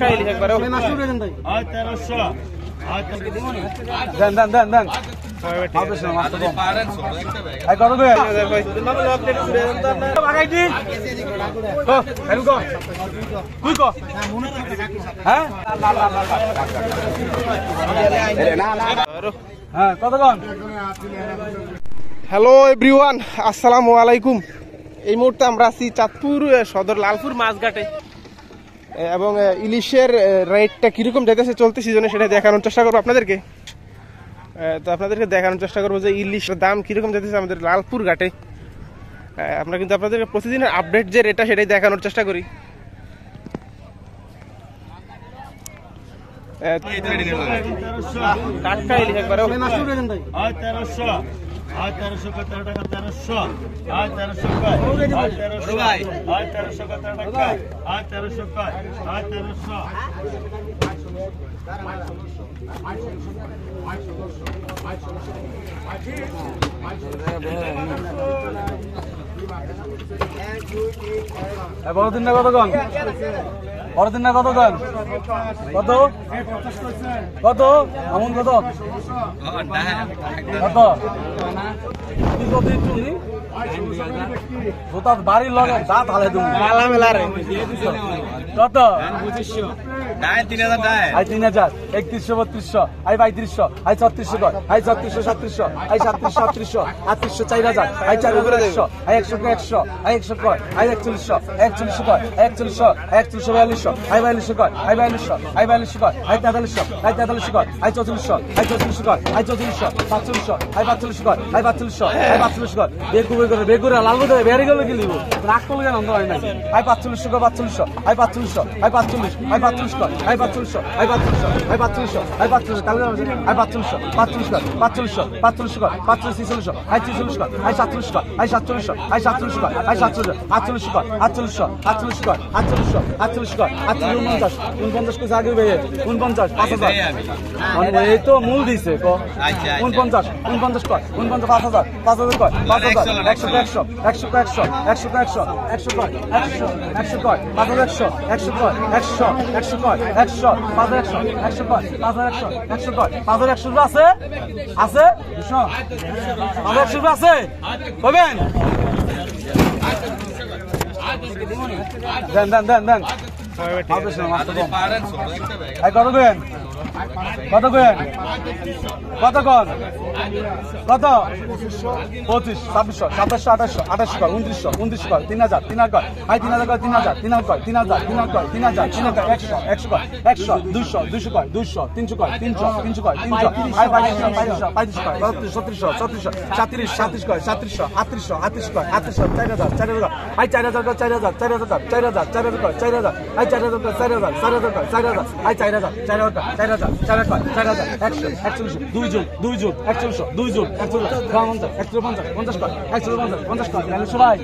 টাটকা ইলিশ একবারে দেন দেন দেন দেন hello everyone, আসসালামু আলাইকুম। এই মুহূর্তে আমরা আছি চাঁদপুর সদর লালপুর মাছঘাটে এবং ইলিশের রেটটা কিরকম যাইতেছে চলতে সিজনে সেটা দেখানোর চেষ্টা করবো আপনাদেরকে। তো আপনাদেরকে দেখানোর চেষ্টা করবো যে ইলিশের দাম কিরকম যাইতেছে আমাদের লালপুর ঘাটে। আমরা কিন্তু আপনাদেরকে প্রতিদিনের আপডেট যে রেটটা সেটাই দেখানোর চেষ্টা করি। টাটকা ইলিশ একবারে 1300 টাকা 1300 1300 ভাই 1300 টাকা 1300 1300 বড়দিন না কতক্ষণ বড়দিন না কতক্ষণ কত কত আমন কত কত বাড়ির লগে দাঁত হালে তুমি কত 3000 3100 3200 আই 3200 আই 3600 কর আই 3600 3700 আই 3700 3800 4000 আই 4100 আই 100 আই 100 কর আই 4100 4100 কর 4100 4142 আই 4200 কর আই 4200 আই 4200 কর আই 4300 আই 4300 কর আই 4400 আই 4400 কর আই 4400 4500 আই 4500 কর আই 4500 আই 4500 কর বেগুরে লাল করে বেরি গেল কি লিব রাগ করলে কেন হয় না আই 4500 কর 4500 আই 4500 আই 45 আই 45 কর আই 4500 আই 4500 আই 4500 আই 4500 কালকে আই 4500 45 কর 4500 45 কর 45 আই 46 কর আই 47 কর আই 47 আই 47 কর আই 47 48 কর 48 কর 48 কর 49 কর আগে ভাই 49 5000 মানে এই তো মূল দিছে কো 49 কর 49 5000 5000 কর 5000 100 100 100 100 100 100 কর 100 কর 5100 100 কর 100 100 কর 100 5100 100 কর 5100 100 কর 5100 আছে আছে 5100 আছে কইবেন দেন দেন দেন দেন কত কইবেন কত কইবেন কত কর কত 25 2600 2700 2800 কর 2900 কর 3000 কর আই 3000 কর 3000 কর 3000 কর 3000 100 কর 100 200 কর 200 300 কর 300 কর 300 আই 500 কর 3700 37 কর 3700 3800 কর 4000 কর আই 4000 কর 4000 কর আই 4000 কর 4000 কর আই 4000 কর 100 140 2 যোগ 140 2 যোগ 150 150 কর 150 কর 4200 ভাই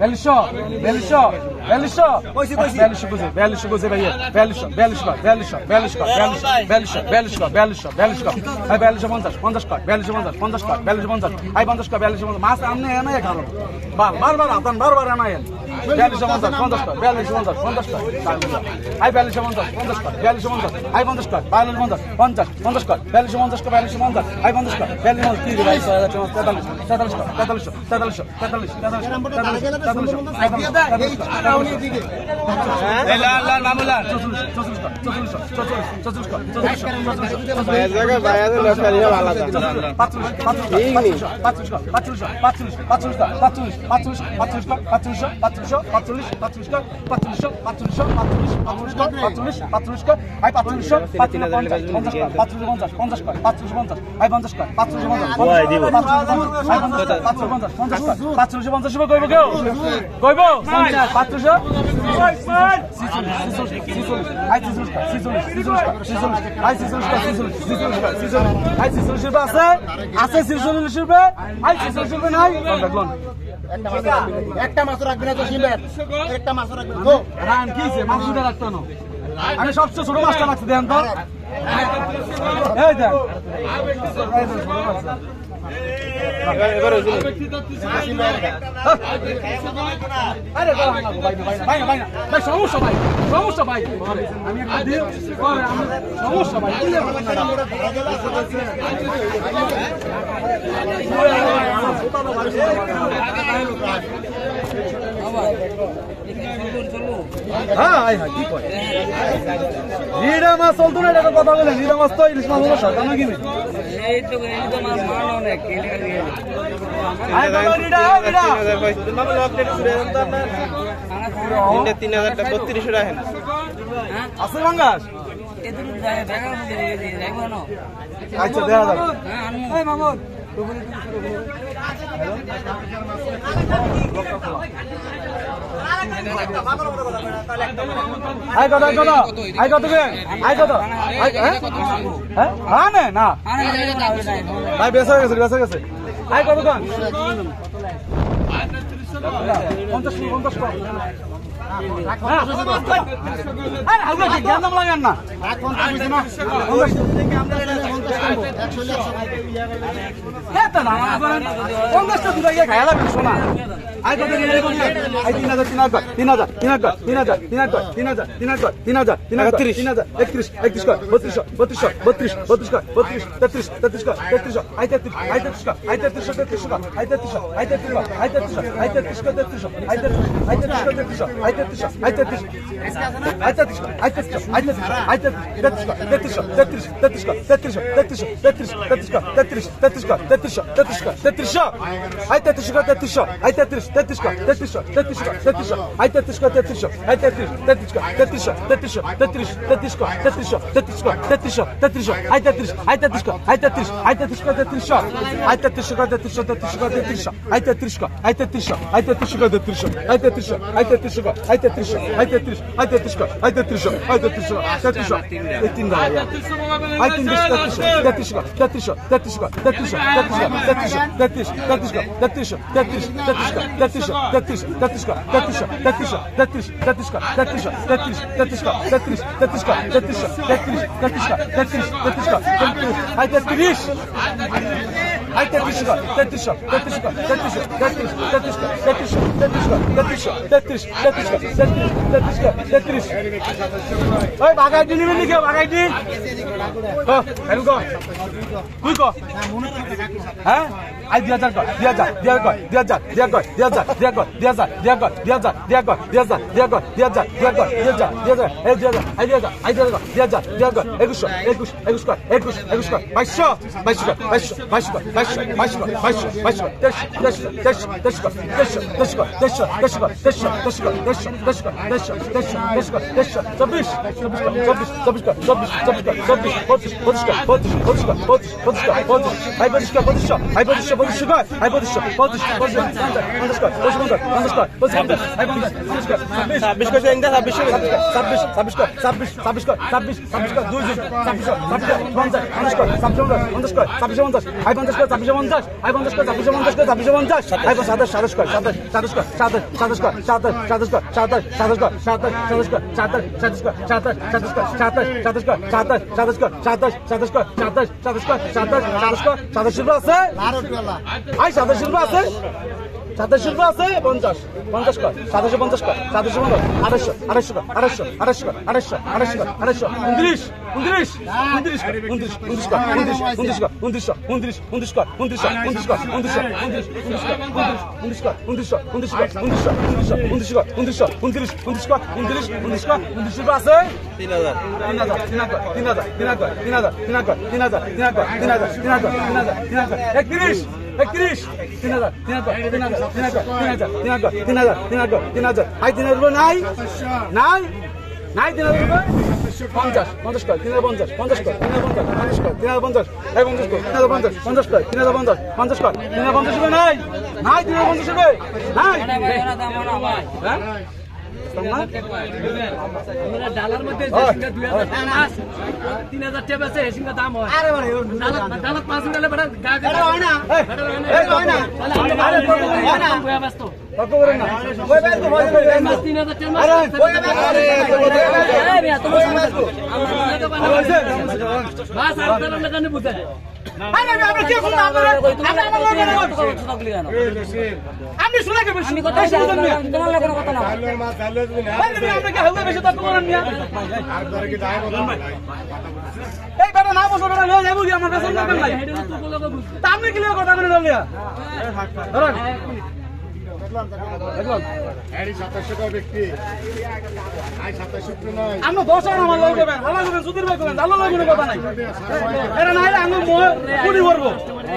4200 বুঝে ভাই 42 কর 42 কর আই 42 কর 50 কর 50 আই 50 কর 42 মাছ আমনে এনে খালো বারবার আতান বারবার এনে 42 50 কর 42 কর আই 42 50 কর 42 আই 50 কর 50 কর 42 কর আই 50 কর 42 কি ভাই একটা মাছ রাখবে না তো একটা মাছ রাখবে মাছ রাখতো না আমি সবচেয়ে ছোট মাছটা রাখছি দেন তো এই দেন এবার হয়েছে আরে ভাই সমস্যা ভাই আমি একটা দিই সমস্যা ভাই হ্যাঁ কি করে রিডা মাছ চলতো না এটা কথা বলেন রিডা মাছ তো ইলিশ মাছ হলো জানো কি এই তো মাছ মান অনেক আয় বাবা রিডা তিনটা 3000 টাকা 3200 রাখেন আছে বাঙ্গাস আচ্ছা দেখা যাবে আয় কত হ্যাঁ না ভাই বেসা গেছে আয় কত গান 50 লাগান না খায়া লাগবে শোনা আয় কত 3000 আপনি শুনে কে বেশি আমি কথা বলছি, তোমার লাগে কোনো কথা না। আপনাকে হালকা বেশি তর্ক করেন না। এই বেটা না বসো বেটা নিয়ে যাবো কি আমার কাছে দরকার নাই। তা আপনি কি লিয়ে কথা বলেন লিয়া? ধরেন। দেখুন। আমরা 10 টাকা আমার লগে বেন, ভালো করবেন, সুধীর ভাই করবেন, ভালো লাগবে কথা নাই। এরা না হলে আমি পুরি করব।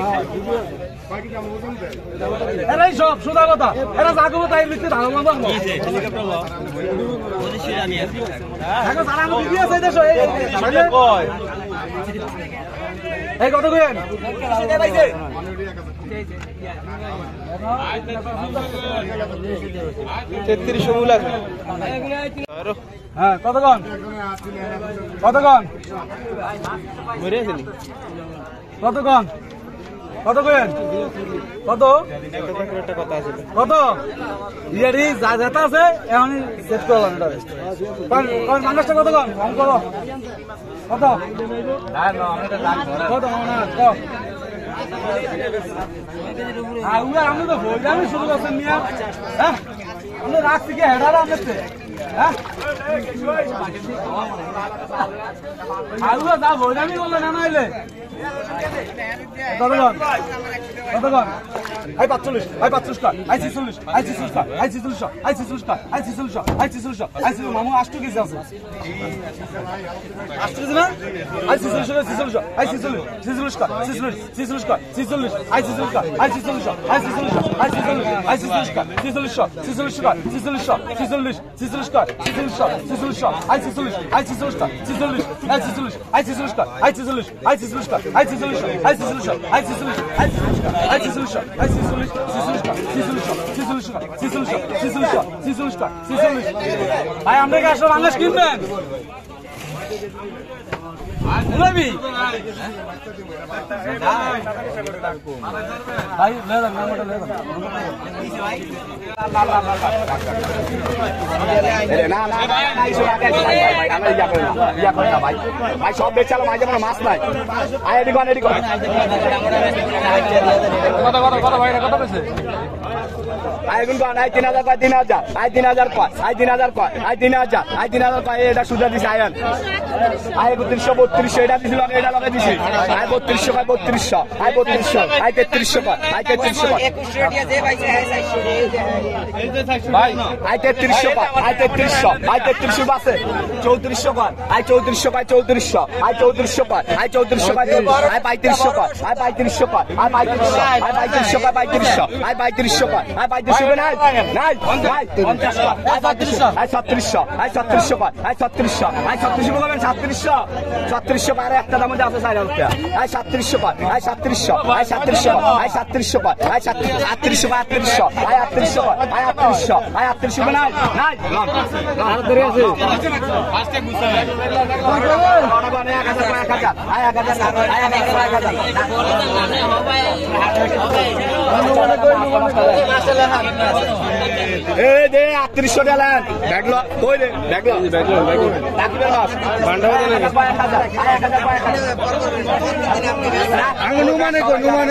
এরাই সব সুদা কথা, এরা জাগবো তাই লিখতে ধারণ করবো। এখন সারা আমি বিয়ে আছে দেশ এই কত কইেন 3300 মূল আছে। হ্যাঁ কতক্ষণ কতক্ষণ মরে আছে নি কতক্ষণ কত কইেন কত একটা কথা আছে। কত ইয়ারি যা যেটা আছে এখন সেট করলাম এটা কোন মানুষটা কতক্ষণ কম করো কত কত না কত আমি তো ভোজামি শুরু করছেন মিয়া হ্যাঁ আমি রাখছি কি হেডার আনতে হ্যাঁ যা ভোজামি করলে না নাইলে কতক্ষণ কতক্ষণ আই 45 আই 45 কার আই 46 আই 46 কার আই 46 আই 46 কার আই 46 আই 46 আই 46 মামু আষ্টু কেজি আছে আষ্টু কেজি না আই 46 আই 46 46 কার 46 46 কার 46 আই 46 কার আই 46 আই 46 আই 46 আই 46 কার 46 46 কার 46 46 46 কার 46 46 আই 46 আই 46 কার 46 আই 46 আই 46 কার আই 46 আই 46 কার আই 46 আই 46 আই 46 আই 46 আই 46 ভাই আমরা কি আসলে বাংলাদেশ কিনবেন বুঝাবি ভাই লেদাম নাম্বারটা লেদাম ভাই সব বেচ চালো মাঝে মানে মাছ নাই আয় এদিকে আন এদিকে কত কত কত ভাই কত পেয়েছে আয় গুন কোন আয় 3000 পায় 3000 আয় 3000 পায় আয় 3000 পায় আয় 3000 আয় 3000 পায় এটা সুদা দিছে আয়ন আয় 3200 এটা দিছিল আমি এটা লগে দিছি আয় 3200 পায় 3200 আয় 3200 আয় 3300 পায় আয় 3300 পায় 2100 টাকা যে পাইছে 400 ভাই আয় 3300 পায় আয় 3300 আয় 3300 বাসে 3400 পায় আয় 3400 পায় 3400 আয় 3400 পায় আয় 3400 পায় আয় 3500 পায় আয় 3500 পায় আয় 3500 পায় 3500 আয় 3500 পায় আয় 3500 নাই নাই নাই 50 পায় আয় 3500 আয় 3700 আয় 3700 পায় আয় 3700 আয় 3700 বলবেন 3700 3700 পায় একটা দাম মধ্যে আছে 4000 টাকা আয় 3700 পায় আয় 3700 আয় 3700 আয় 3700 পায় আয় 3700 পায় 3800 আয় 3800 পায় আয় 3800 আয় 3800 নাই নাই আর ধরে আছে ফার্স্টে গুছা নাই মানে 1000 আয় 1000 আয় 1000 এ দে 3800 টাকা ব্যাগলো কই রে ব্যাগলো ডাকিবে মাস ভান্ডা হয়ে গেল 1000 আয় 1000 আঙ্গ নুমানে কই নুমানে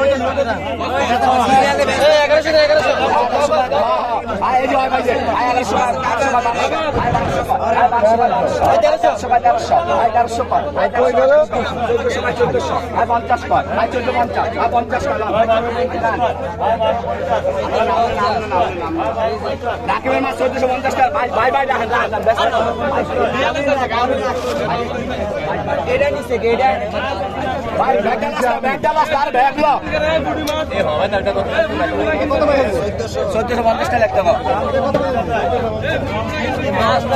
এ 1100 আয় জয় ভাই আয় 1100 আয় 1100 আয় কই গেল 1400 আয় 50 আয় 1450 আয় 50 রাকিবের মাছ 1450 টাকা ভাই ভাই ভাই এটা নিচে এটা ভাই ব্যাগটা লাস্ট আর ব্যাগ লো এ হবে না এটা কত 1450 টাকা লাগতে হবে